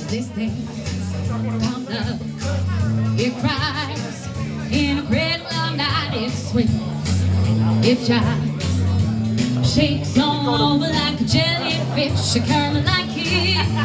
This thing's called love. It cries in a cradle all night. It swings, it jives, shakes all over like a jellyfish, a curling like it.